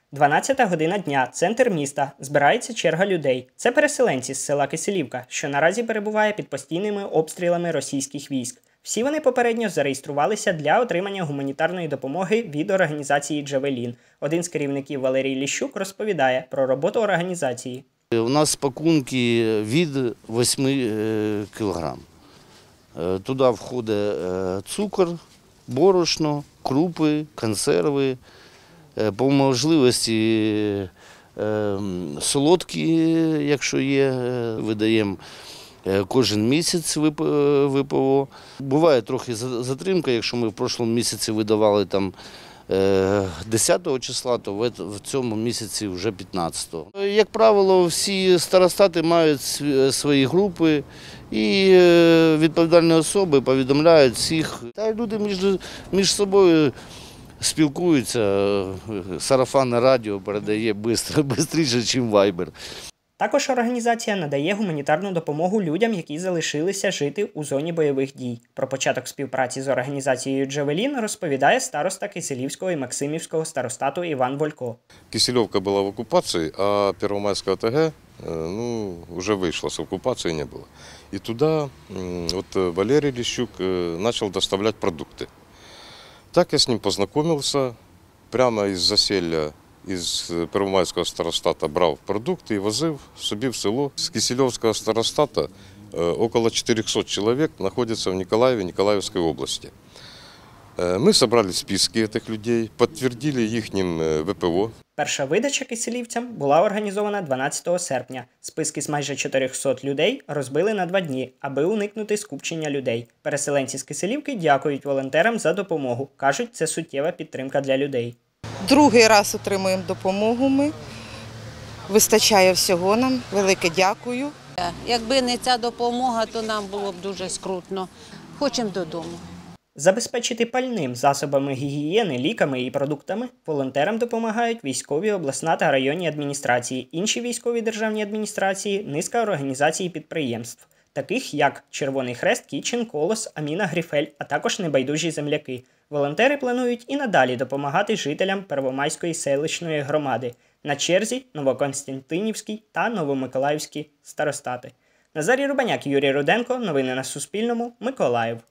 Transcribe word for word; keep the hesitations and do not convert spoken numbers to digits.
дванадцята година дня, центр міста, збирається черга людей. Це переселенці з села Киселівка, що наразі перебуває під постійними обстрілами російських військ. Всі вони попередньо зареєструвалися для отримання гуманітарної допомоги від організації «Джавелін». Один з керівників Валерій Ліщук розповідає про роботу організації. У нас пакунки від восьми кілограм. Туди входить цукор, борошно, крупи, консерви, по можливості солодкі, якщо є, видаємо кожен місяць ВПО. Буває трохи затримка, якщо ми в прошлому місяці видавали там десятого числа, то в цьому місяці вже п'ятнадцятого. Як правило, всі старостати мають свої групи і відповідальні особи повідомляють всіх. Та люди між, між собою спілкуються, сарафанне радіо передає швидше, ніж вайбер. Також організація надає гуманітарну допомогу людям, які залишилися жити у зоні бойових дій. Про початок співпраці з організацією «Джавелін» розповідає староста Киселівського і Максимівського старостату Іван Волько. Киселевка була в окупації, а Первомайська ОТГ ну, вже вийшла з окупації, не було. І туди от Валерій Ліщук почав доставляти продукти. Так я з ним познайомився, прямо із заселля. Із Первомайського старостата брав продукти і возив собі в село. З Кисельовського старостата около чотирьохсот чоловік знаходяться в Ніколаєві, Ніколаївській області. Ми зібрали списки цих людей, підтвердили їхнім ВПО. Перша видача киселівцям була організована дванадцятого серпня. Списки з майже чотирьохсот людей розбили на два дні, аби уникнути скупчення людей. Переселенці з Киселівки дякують волонтерам за допомогу. Кажуть, це суттєва підтримка для людей. Другий раз отримуємо допомогу ми. Вистачає всього нам. Велике дякую. Якби не ця допомога, то нам було б дуже скрутно. Хочемо додому. Забезпечити пальним, засобами гігієни, ліками і продуктами волонтерам допомагають військові, обласна та районні адміністрації, інші військові державні адміністрації, низка організацій і підприємств, таких як Червоний Хрест, Кітчен, Колос, Аміна, Гріфель, а також небайдужі земляки. Волонтери планують і надалі допомагати жителям Первомайської селищної громади. На черзі Новоконстантинівський та Новомиколаївський старостати. Назарій Рубаняк, Юрій Руденко. Новини на Суспільному. Миколаїв.